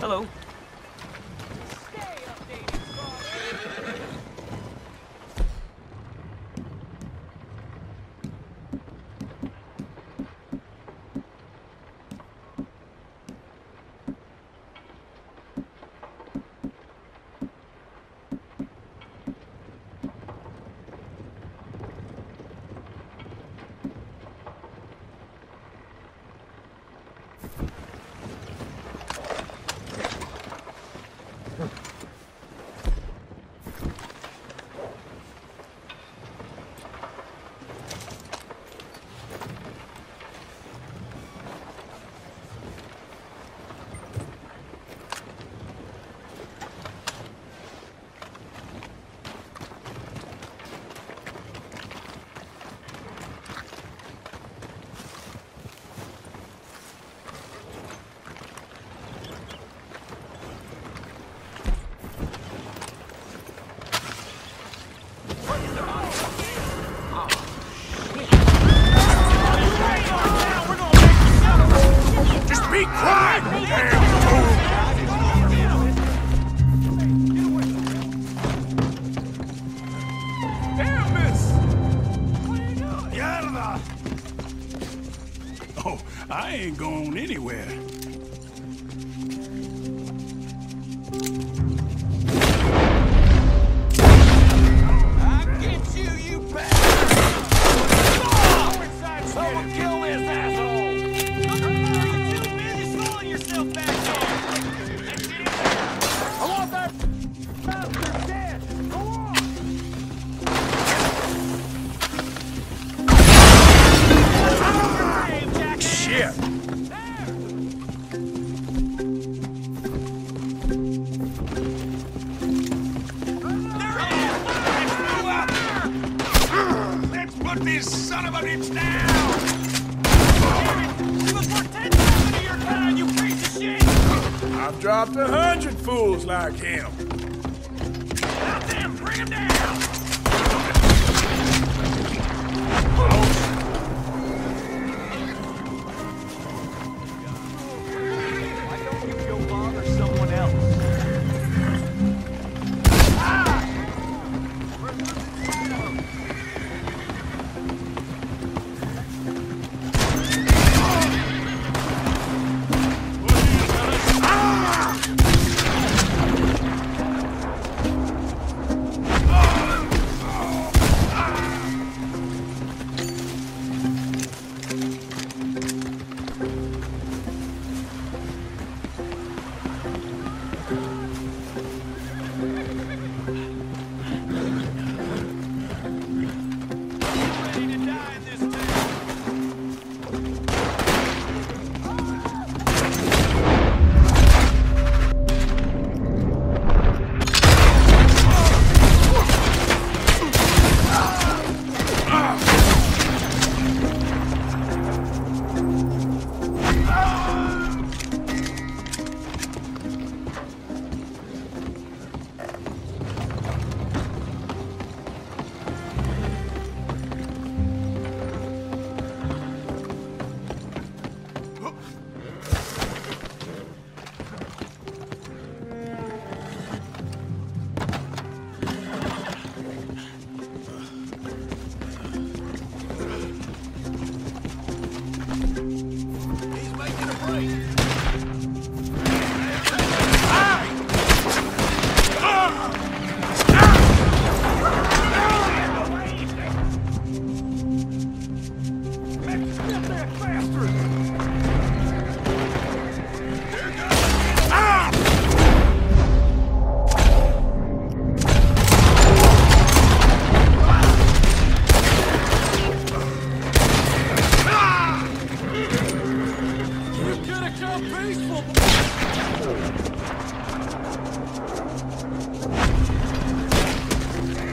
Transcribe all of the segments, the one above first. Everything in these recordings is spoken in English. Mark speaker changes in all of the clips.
Speaker 1: Hello.
Speaker 2: Be quiet, damn fool! Damn, miss! What are you doing? Mierda! Oh, I ain't going anywhere. Put this son of a bitch down! You look for 10,000 of your kind, you piece of shit! I've dropped 100 fools like him. Now then, bring him down! Why don't you go bother someone else?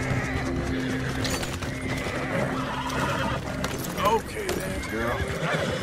Speaker 2: Okay then, girl.